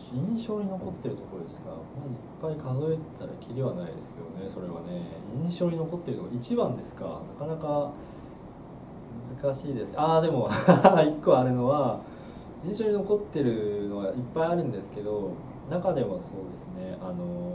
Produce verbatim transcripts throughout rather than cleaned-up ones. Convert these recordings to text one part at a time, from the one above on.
印象に残ってるところですか、まあ、いっぱい数えたらきりはないですけどね。それはね、印象に残ってるところいちばんですか。なかなか難しいです。ああでもいっこあるのは、印象に残ってるのはいっぱいあるんですけど、中でもそうですね、あのー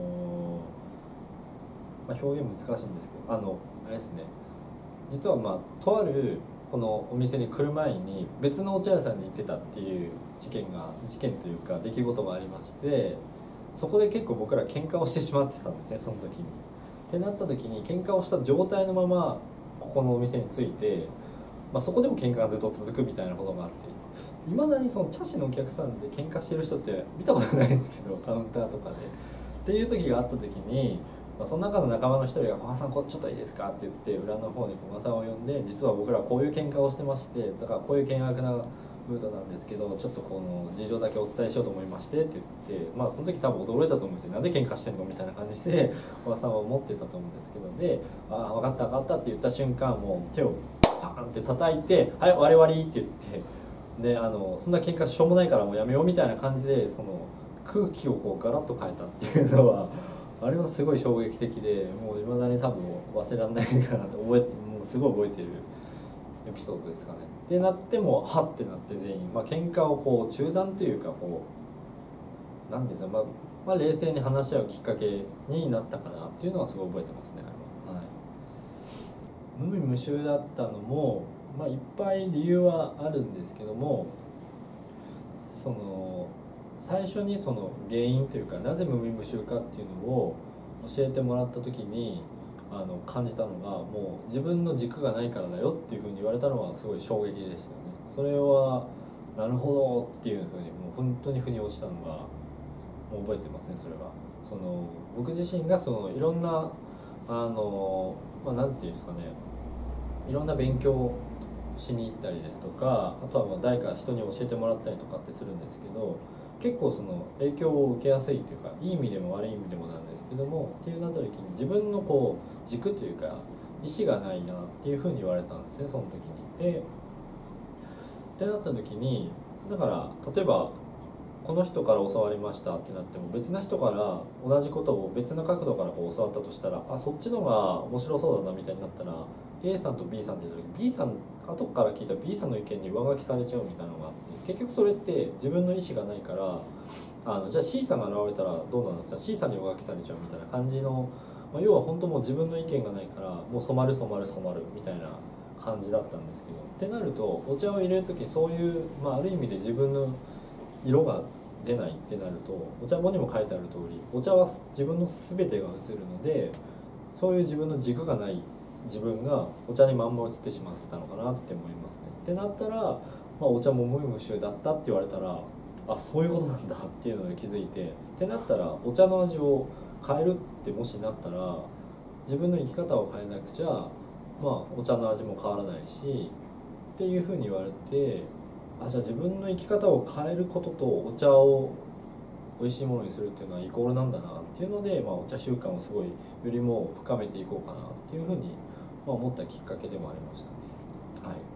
まあ、表現難しいんですけど、あのあれですね、実はまあとあるこのお店に来る前に別のお茶屋さんに行ってたっていう事件が事件というか出来事がありまして、そこで結構僕ら喧嘩をしてしまってたんですね、その時に。ってなった時に喧嘩をした状態のままここのお店に着いて、まあ、そこでも喧嘩がずっと続くみたいなことがあって、いまだにその茶師のお客さんで喧嘩してる人って見たことないんですけど、カウンターとかでっていう時があった時に、まあ、その中の仲間の一人が「古賀さん、こちょっといいですか?」って言って裏の方に古賀さんを呼んで、実は僕らこういう喧嘩をしてまして、だからこういう険悪なムードなんですけど、ちょっとこの事情だけお伝えしようと思いましてって言って、まあその時多分驚いたと思うんですよ。なんで喧嘩してんのみたいな感じで古賀さんは思ってたと思うんですけど、で「ああ分かった分かった」って言った瞬間、もう手をパーンって叩いて「はい終わり終わり」って言って、であのそんな喧嘩しょうもないからもうやめようみたいな感じで、その空気をこうガラッと変えたっていうのはあれはすごい衝撃的で、もう未だに多分忘れられないかなって覚えて、もうすごい覚えてるエピソードですかね。でなってもはってなって全員、まあ喧嘩をこう中断というか、こうなんですよ、まあ、まあ冷静に話し合うきっかけになったかなっていうのはすごい覚えてますね、あれは。はい、無味無臭だったのも、まあ、いっぱい理由はあるんですけども、その最初にその原因というか、なぜ無味無臭かっていうのを教えてもらった時にあの感じたのが、もう自分の軸がないからだよっていうふうに言われたのはすごい衝撃でしたよね。それはなるほどっていうふうに、もう本当に腑に落ちたのがもう覚えてますね。それはその僕自身がそのいろんなあのまあなんていうんですかね、いろんな勉強をしに行ったりですとか、あとはもう誰か人に教えてもらったりとかってするんですけど、結構その影響を受けやすいというか、いい意味でも悪い意味でもなんですけども、っていうなった時に自分のこう軸というか意思がないなっていうふうに言われたんですね、その時に。でってなった時に、だから例えばこの人から教わりましたってなっても、別な人から同じことを別の角度からこう教わったとしたら、あそっちの方が面白そうだなみたいになったら A さんと B さんって言った時 B さん後から聞いた B さんの意見に上書きされちゃうみたいなのがあって、結局それって自分の意思がないから、あのじゃあ C さんが現れたらどうなの、じゃあ C さんに上書きされちゃうみたいな感じの、まあ、要は本当もう自分の意見がないからもう染まる染まる染まるみたいな感じだったんですけど、ってなるとお茶を入れる時そういう、まあ、ある意味で自分の色が出ないってなると、お茶本にも書いてある通りお茶は自分の全てが映るので、そういう自分の軸がない自分がお茶にまんま映ってしまってたのかなって思いますね。ってなったら、まあ、お茶も無味無臭だったって言われたら、あそういうことなんだっていうのに気づいて、ってなったらお茶の味を変えるってもしなったら、自分の生き方を変えなくちゃ、まあ、お茶の味も変わらないしっていうふうに言われて、あじゃあ自分の生き方を変えることとお茶を美味しいものにするっていうのはイコールなんだなっていうので、まあ、お茶習慣をすごいよりも深めていこうかなっていうふうに、まあ、思ったきっかけでもありましたね。はい